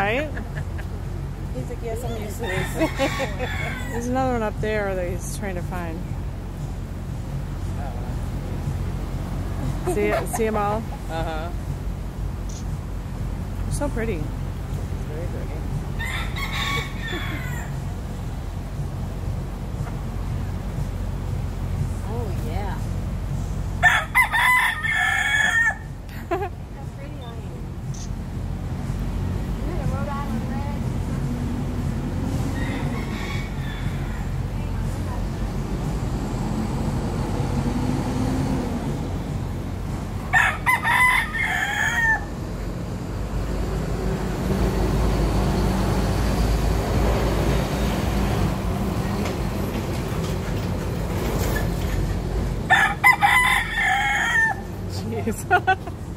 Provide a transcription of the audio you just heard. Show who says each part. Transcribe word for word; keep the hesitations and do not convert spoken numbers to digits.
Speaker 1: right?
Speaker 2: He's like, yes, I'm used to this.
Speaker 1: There's another one up there that he's trying to find. See it? See them all?
Speaker 2: Uh huh.
Speaker 1: They're so pretty.
Speaker 2: It's very pretty. Oh yeah. How pretty I am. Isn't it a Rhode Island red?
Speaker 1: Jeez.